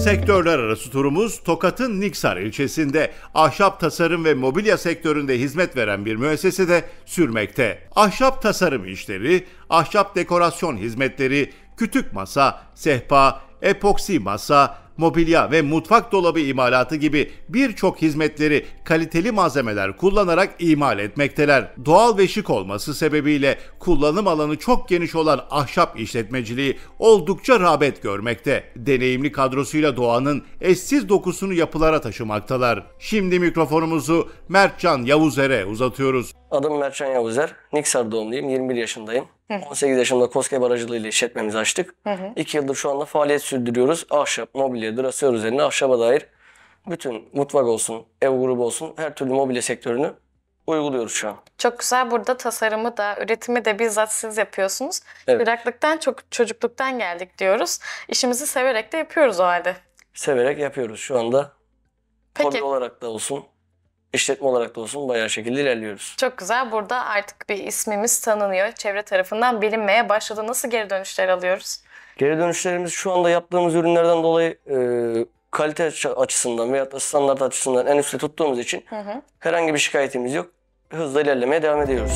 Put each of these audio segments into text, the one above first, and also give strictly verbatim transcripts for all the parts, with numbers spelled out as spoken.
Sektörler arası turumuz Tokat'ın Niksar ilçesinde ahşap tasarım ve mobilya sektöründe hizmet veren bir müessesede sürmekte. Ahşap tasarım işleri, ahşap dekorasyon hizmetleri, kütük masa, sehpa, epoksi masa, mobilya ve mutfak dolabı imalatı gibi birçok hizmetleri kaliteli malzemeler kullanarak imal etmekteler. Doğal ve şık olması sebebiyle kullanım alanı çok geniş olan ahşap işletmeciliği oldukça rağbet görmekte. Deneyimli kadrosuyla doğanın eşsiz dokusunu yapılara taşımaktalar. Şimdi mikrofonumuzu Mertcan Yavuzer'e uzatıyoruz. Adım Mertcan Yavuzer. Niksar doğumluyum. yirmi bir yaşındayım. Hı hı. on sekiz yaşında KOSGEB aracılığıyla işletmemizi açtık. Hı hı. iki yıldır şu anda faaliyet sürdürüyoruz. Ahşap, mobilya, drasör üzerine ahşaba dair bütün mutfak olsun, ev grubu olsun her türlü mobilya sektörünü uyguluyoruz şu an. Çok güzel. Burada tasarımı da, üretimi de bizzat siz yapıyorsunuz. Evet. Çıraklıktan çok çocukluktan geldik diyoruz. İşimizi severek de yapıyoruz o halde. Severek yapıyoruz şu anda. Peki. Hobi olarak da olsun, işletme olarak da olsun bayağı şekilde ilerliyoruz. Çok güzel. Burada artık bir ismimiz tanınıyor. Çevre tarafından bilinmeye başladı. Nasıl geri dönüşler alıyoruz? Geri dönüşlerimiz şu anda yaptığımız ürünlerden dolayı e, kalite açısından veyahut da standart açısından en üstte tuttuğumuz için hı hı. herhangi bir şikayetimiz yok. Hızla ilerlemeye devam ediyoruz.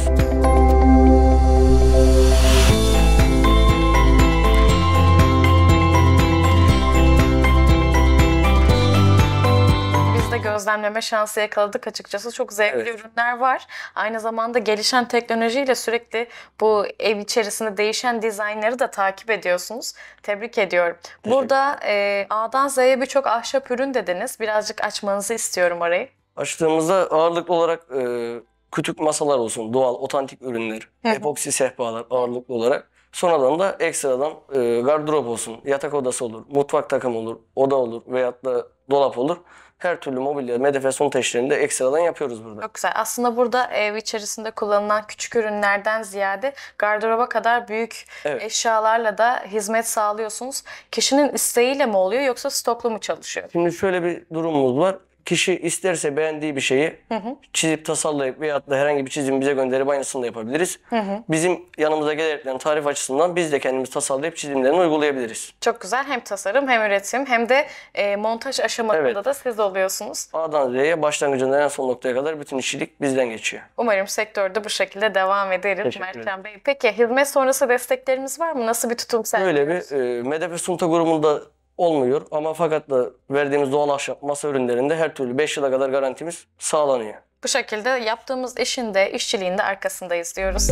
Gözlemleme şansı yakaladık açıkçası. Çok zevkli evet. ürünler var. Aynı zamanda gelişen teknolojiyle sürekli bu ev içerisinde değişen dizaynları da takip ediyorsunuz. Tebrik ediyorum. Burada e, A'dan Z'ye birçok ahşap ürün dediniz. Birazcık açmanızı istiyorum orayı. Açtığımızda ağırlıklı olarak e, kütük masalar olsun, doğal, otantik ürünler, epoksi sehpalar ağırlıklı olarak. Sonradan da ekstradan e, gardırop olsun, yatak odası olur, mutfak takımı olur, oda olur veyahut da dolap olur. Her türlü mobilya, medefe son teşhirini de ekstradan yapıyoruz burada. Çok güzel. Aslında burada ev içerisinde kullanılan küçük ürünlerden ziyade gardıroba kadar büyük evet. eşyalarla da hizmet sağlıyorsunuz. Kişinin isteğiyle mi oluyor yoksa stoklu mu çalışıyor? Şimdi şöyle bir durumumuz var. Kişi isterse beğendiği bir şeyi hı hı. çizip tasarlayıp veyahut da herhangi bir çizim bize gönderip aynısını da yapabiliriz. Hı hı. Bizim yanımıza gelenlerin tarif açısından biz de kendimiz tasarlayıp çizimlerini uygulayabiliriz. Çok güzel. Hem tasarım hem üretim hem de e, montaj aşamasında evet. da siz oluyorsunuz. A'dan Z'ye başlangıcından en son noktaya kadar bütün işçilik bizden geçiyor. Umarım sektörde bu şekilde devam ederiz Mertcan Bey. Peki hizmet sonrası desteklerimiz var mı? Nasıl bir tutum sergiliyoruz? Böyle bir e, Medefe Sunta grubunda olmuyor ama fakat da verdiğimiz doğal ahşap masa ürünlerinde her türlü beş yıla kadar garantimiz sağlanıyor. Bu şekilde yaptığımız işin de işçiliğin de arkasındayız diyoruz.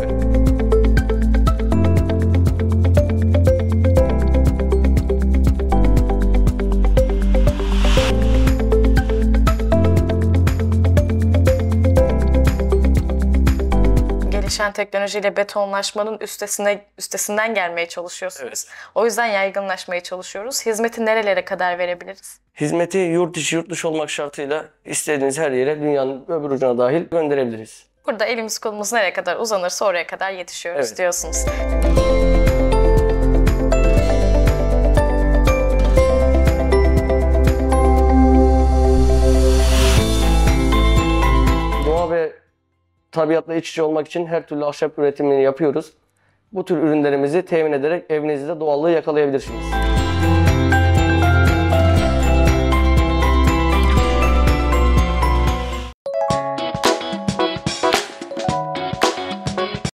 Gelişen teknolojiyle betonlaşmanın üstesine, üstesinden gelmeye çalışıyorsunuz. Evet. O yüzden yaygınlaşmaya çalışıyoruz. Hizmeti nerelere kadar verebiliriz? Hizmeti yurt içi yurt dışı olmak şartıyla istediğiniz her yere dünyanın öbür ucuna dahil gönderebiliriz. Burada elimiz kolumuz nereye kadar uzanırsa oraya kadar yetişiyoruz evet. diyorsunuz. Doğa ve tabiatla iç içe olmak için her türlü ahşap üretimini yapıyoruz. Bu tür ürünlerimizi temin ederek evinizde doğallığı yakalayabilirsiniz.